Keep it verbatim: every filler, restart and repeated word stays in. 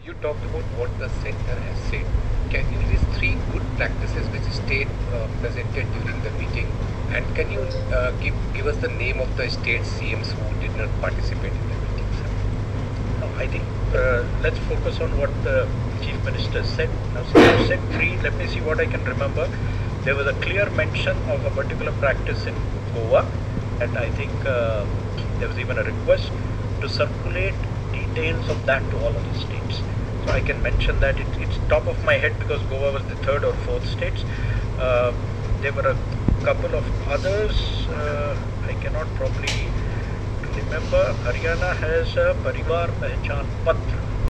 you talked about what the center has said. Can you list three good practices which state uh, presented during the meeting, and can you uh, give give us the name of the state C Ms who did not participate in the meeting, sir? No, I think uh, let's focus on what the Chief Minister said. Now, so you said three. Let me see what I can remember. There was a clear mention of a particular practice in Goa, and I think uh, there was even a request to circulate details of that to all of the states. So I can mention that it, it's top of my head because Goa was the third or fourth states. Uh, there were a couple of others. Uh, I cannot probably remember. Haryana has a Parivar Pehchan Patra.